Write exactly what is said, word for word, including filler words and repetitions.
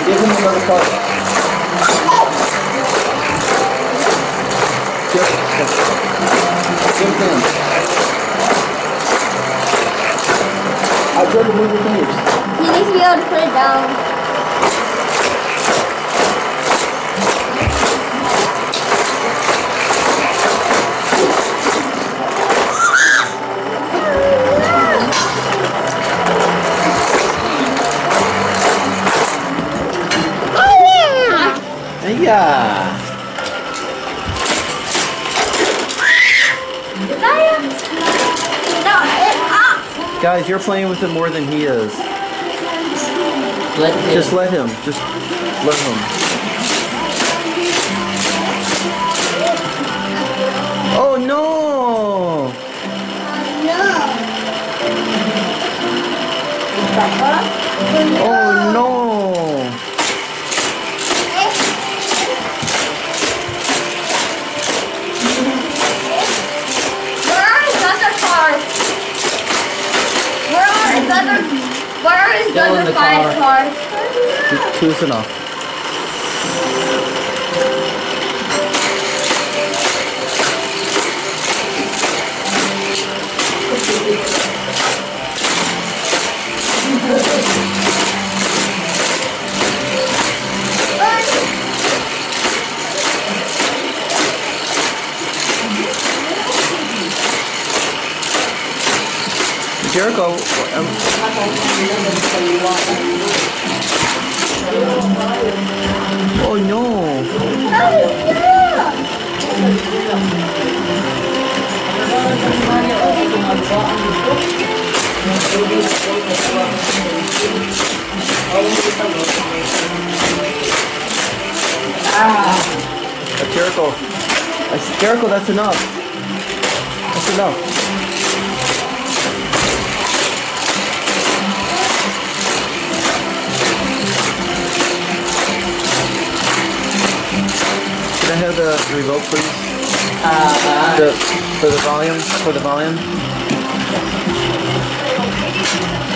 Give him another card. Give, give him. I tried to move your fingers. He needs to be able to put it down. Yeah. Guys, you're playing with it more than he is. Let him. Just let him. Just let him. Oh no! Oh no! Where are his Still in other the five car. cards? Two is enough. Jericho, um, oh no! Ah! Jericho, Jericho, that's enough. That's enough. Can I have the remote, please? Uh, The, for the volume? For the volume?